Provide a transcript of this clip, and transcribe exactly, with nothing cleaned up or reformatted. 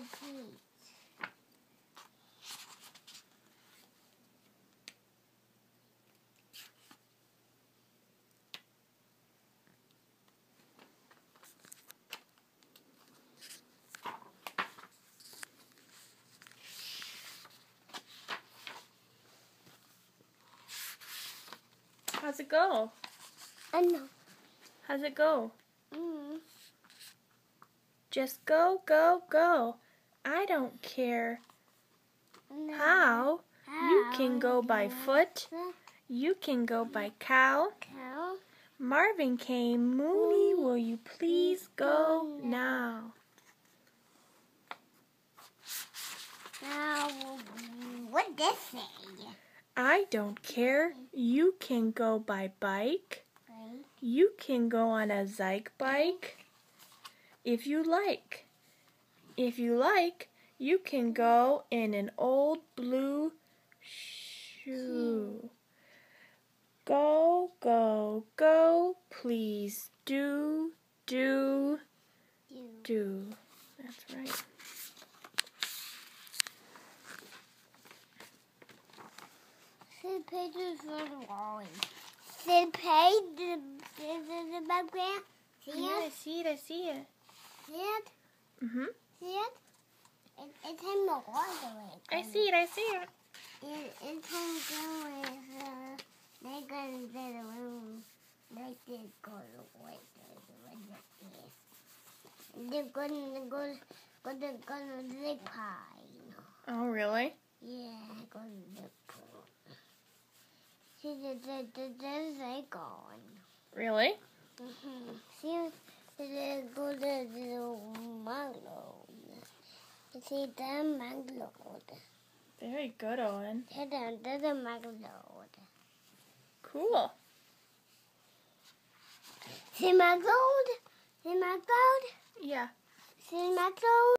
repeat. How's it go? I know. How's it go? Mm. Just go, go, go. I don't care No. how. How? You can go by foot. You can go by cow. Cow. Marvin K Mooney, will you please go now? Now, what does this say? I don't care. You can go by bike. Right. You can go on a zyke bike if you like. If you like, you can go in an old blue shoe. Go, go, go, please do, do, do. That's right. See the pages for the wall. See the page, the, the, the, the background? See Yeah, I it? see it, I see it. See it? Mm-hmm. See it? It it's in the water. I see it, I see it. It, it's in the uh, they're going to the room. They did go to wait They're going to go, go to go to the pie. Oh, really? Yeah, go to the pool. See, the, the, the, there's they going. Really? Mm-hmm. See, they go to the mango. See, the mango. Very good, Owen. See, the, the, the mango. Cool. See my gold? See my gold? Yeah. See my gold?